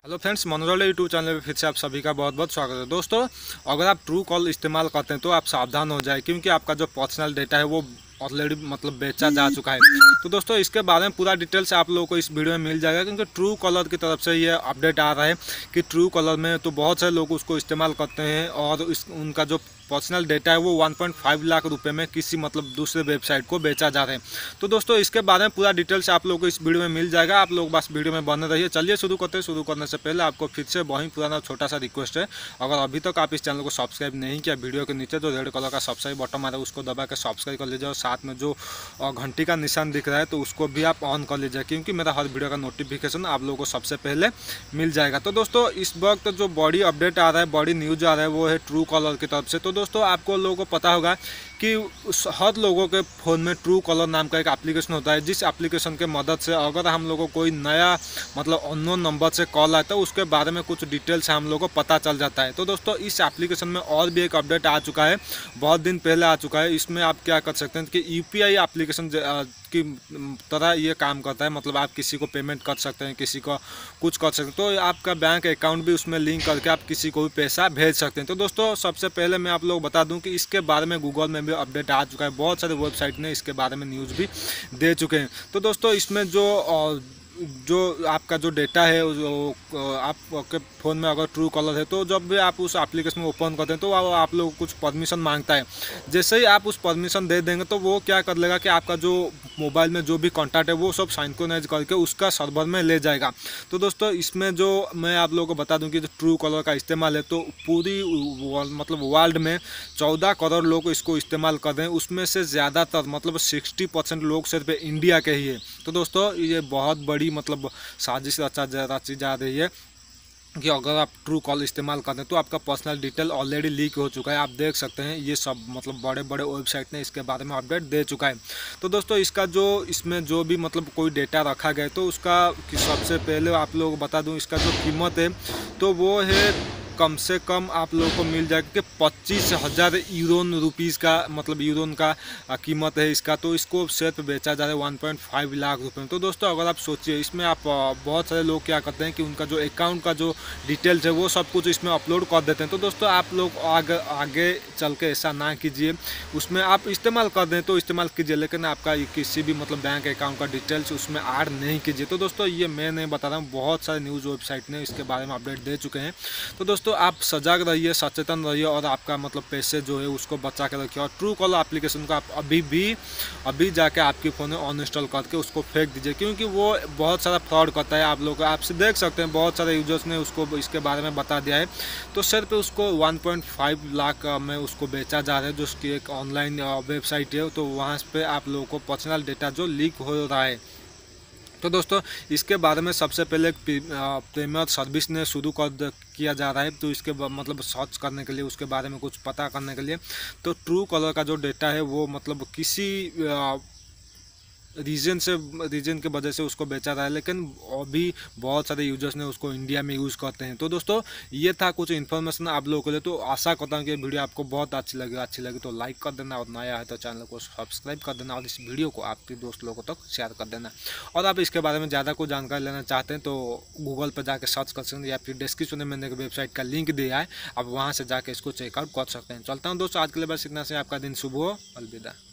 Hello friends, मनोरल YouTube channel पे फिर से आप सभी का बहुत बहुत स्वागत है। दोस्तों, अगर आप ट्रू कॉल इस्तेमाल करते हैं तो आप सावधान हो जाए, क्योंकि आपका जो पर्सनल डेटा है वो ऑलरेडी बेचा जा चुका है। तो दोस्तों, इसके बारे में पूरा डिटेल्स आप लोगों को इस वीडियो में मिल जाएगा, क्योंकि ट्रू कॉलर की तरफ से ये अपडेट आ रहा है कि ट्रू कॉलर में तो बहुत सारे लोग उसको इस्तेमाल करते हैं और उनका जो पर्सनल डेटा है वो 1.5 लाख रुपए में किसी दूसरे वेबसाइट को बेचा जा रहा है। तो दोस्तों, इसके बारे में पूरा डिटेल्स आप लोगों को इस वीडियो में मिल जाएगा। आप लोग बस वीडियो में बने रहिए। चलिए शुरू करते हैं। शुरू करने से पहले आपको फिर से वही पुराना छोटा सा रिक्वेस्ट है, अगर अभी तक आप इस चैनल को सब्सक्राइब नहीं किया, वीडियो के नीचे जो रेड कलर का सब्सक्राइब बटन आ रहा है उसको दबा के सब्सक्राइब कर लीजिए और साथ में जो घंटी का निशान दिख रहा है तो उसको भी आप ऑन कर लीजिए, क्योंकि मेरा हर वीडियो का नोटिफिकेशन आप लोगों को सबसे पहले मिल जाएगा। तो दोस्तों, इस वक्त जो बॉडी अपडेट आ रहा है, बॉडी न्यूज आ रहा है, वो है ट्रू कॉलर की तरफ से। तो दोस्तों, आपको लोगों को पता होगा कि हर लोगों के फ़ोन में ट्रू कॉलर नाम का एक एप्लीकेशन होता है, जिस एप्लीकेशन के मदद से अगर हम लोगों को कोई नया अननोन नंबर से कॉल आता है तो उसके बारे में कुछ डिटेल्स हम लोगों को पता चल जाता है। तो दोस्तों, इस एप्लीकेशन में और भी एक अपडेट आ चुका है, बहुत दिन पहले आ चुका है। इसमें आप क्या कर सकते हैं कि यूपीआई एप्लीकेशन की तरह ये काम करता है, आप किसी को पेमेंट कर सकते हैं, किसी को कुछ कर सकते हैं, तो आपका बैंक अकाउंट भी उसमें लिंक करके आप किसी को भी पैसा भेज सकते हैं। तो दोस्तों, सबसे पहले मैं आप लोग बता दूं कि इसके बारे में गूगल में भी अपडेट आ चुका है, बहुत सारे वेबसाइट ने इसके बारे में न्यूज़ भी दे चुके हैं। तो दोस्तों, इसमें जो आपका जो डेटा है, जो आपके फ़ोन में अगर ट्रू कॉलर है तो जब भी आप उस एप्लीकेशन को ओपन करते हैं तो आप लोग कुछ परमिशन मांगता है। जैसे ही आप उस परमिशन दे देंगे तो वो क्या कर लेगा कि आपका जो मोबाइल में जो भी कॉन्टैक्ट है वो सब सिंक्रोनाइज करके उसका सर्वर में ले जाएगा। तो दोस्तों, इसमें जो मैं आप लोगों को बता दूं कि जो ट्रू कॉलर का इस्तेमाल है तो पूरी वर्ल्ड में 14 करोड़ लोग इसको इस्तेमाल कर रहे हैं। उसमें से ज़्यादातर 60% लोग सिर्फ इंडिया के ही है। तो दोस्तों, ये बहुत बड़ी साजिश रची जा रही है कि अगर आप ट्रू कॉल इस्तेमाल करते हैं तो आपका पर्सनल डिटेल ऑलरेडी लीक हो चुका है। आप देख सकते हैं, ये सब बड़े बड़े वेबसाइट ने इसके बारे में अपडेट दे चुका है। तो दोस्तों, इसमें जो भी कोई डेटा रखा गया तो उसका सबसे पहले आप लोग बता दूं, इसका जो कीमत है तो वो है कम से कम आप लोगों को मिल जाएगा कि 25,000 यूरोन रुपीज़ का यूरोन का कीमत है इसका। तो इसको सिर्फ बेचा जा रहा है 1.5 लाख रुपए में। तो दोस्तों, अगर आप सोचिए, इसमें आप बहुत सारे लोग क्या करते हैं कि उनका जो अकाउंट का जो डिटेल्स है वो सब कुछ इसमें अपलोड कर देते हैं। तो दोस्तों, आप लोग आगे चल के ऐसा ना कीजिए। उसमें आप इस्तेमाल कर दें तो इस्तेमाल कीजिए, लेकिन आपका किसी भी बैंक अकाउंट का डिटेल्स उसमें ऐड नहीं कीजिए। तो दोस्तों, ये मैं नहीं बता रहा हूँ, बहुत सारे न्यूज़ वेबसाइट ने इसके बारे में अपडेट दे चुके हैं। तो दोस्तों, आप सजग रहिए, सचेतन रहिए और आपका पैसे जो है उसको बचा के रखिए। और ट्रू कॉलर एप्लीकेशन को आप अभी जाके आपके फ़ोन में अनइंस्टॉल करके उसको फेंक दीजिए, क्योंकि वो बहुत सारा फ्रॉड करता है। आप लोग आपसे देख सकते हैं, बहुत सारे यूजर्स ने उसको इसके बारे में बता दिया है। तो सिर्फ उसको 1.5 लाख में उसको बेचा जा रहा है, जो उसकी एक ऑनलाइन वेबसाइट है। तो वहाँ पे आप लोगों को पर्सनल डेटा जो लीक हो रहा है। तो दोस्तों, इसके बारे में सबसे पहले एक प्रीमियर सर्विस ने शुरू किया जा रहा है। तो इसके सर्च करने के लिए, उसके बारे में कुछ पता करने के लिए, तो ट्रू कॉलर का जो डेटा है वो किसी रीजन के वजह से उसको बेचा रहा है, लेकिन अभी बहुत सारे यूजर्स ने उसको इंडिया में यूज़ करते हैं। तो दोस्तों, ये था कुछ इन्फॉर्मेशन आप लोगों के लिए। तो आशा करता हूँ कि वीडियो आपको बहुत अच्छी लगी तो लाइक कर देना, और नया है तो चैनल को सब्सक्राइब कर देना, और इस वीडियो को आपके दोस्त लोगों तक शेयर कर देना। और आप इसके बारे में ज़्यादा कुछ जानकारी लेना चाहते हैं तो गूगल पर जाकर सर्च कर सकते हैं, या फिर डिस्क्रिप्शन में मैंने एक वेबसाइट का लिंक दिया है, आप वहाँ से जाकर इसको चेकआउट कर सकते हैं। चलता हूँ दोस्तों, आज के लिए बस इतना से। आपका दिन शुभ हो। अलविदा।